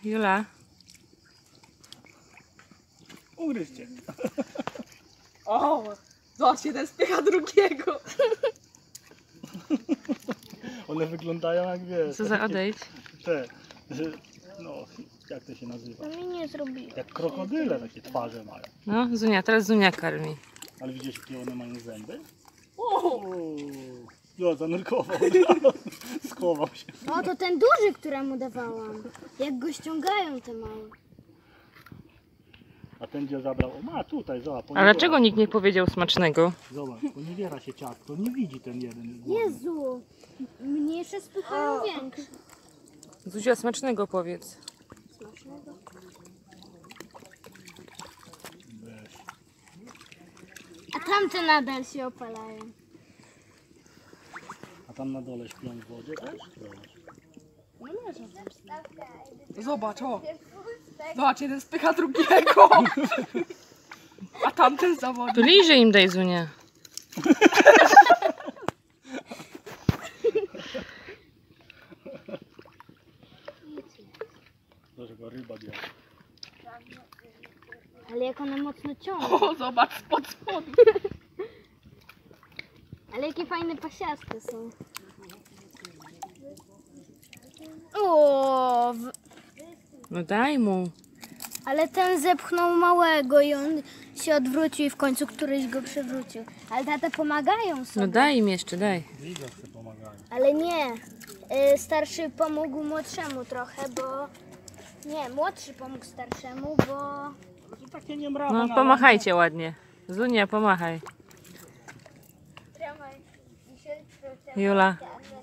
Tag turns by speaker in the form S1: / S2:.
S1: Jula.
S2: Ugryźcie.
S3: O, zobacz, jeden spycha drugiego.
S2: One wyglądają jak wiesz.
S1: Co za odejdź?
S2: Te, no, jak to się nazywa?
S4: To mi nie zrobiło.
S2: Jak krokodyle takie twarze mają.
S1: No, Zunia, teraz Zunia karmi.
S2: Ale widzisz, jakie one mają zęby?
S3: O,
S2: No, zanurkował. Schował się.
S4: O, to ten duży, któremu dawałam. Jak go ściągają te małe.
S2: A ten gdzie zabrał? O, ma tutaj, zobacz.
S1: Ale dlaczego nikt nie powiedział smacznego?
S2: Zobacz, poniewiera się ciastko, nie widzi ten jeden.
S4: Jezu, mniejsze spychają większe.
S1: Zuzia, smacznego powiedz.
S4: Smacznego.
S2: Weź.
S4: A tamte nadal się opalają.
S2: A tam na dole śpią w wodzie też?
S3: zobacz, o. Zobacz, jeden spycha drugiego. A tamten zawodzi.
S1: To liże im daj, Zunia.
S2: Zobacz, go ryba bierze.
S4: Ale jak one mocno ciągną.
S3: O, zobacz, spod spodu.
S4: Ale jakie fajne pasiaste są. O,
S1: No daj mu.
S4: ale ten zepchnął małego i on się odwrócił i w końcu któryś go przewrócił. Ale tata pomagają sobie.
S1: No daj im jeszcze, daj.
S2: Liga sobie pomagają.
S4: Ale nie. Starszy pomógł młodszemu trochę, bo... Nie, młodszy pomógł starszemu, bo...
S2: To takie nie mrawa
S1: No
S2: na
S1: pomachajcie ładnie. Zunia, pomachaj. Jula.
S4: Trzymaj.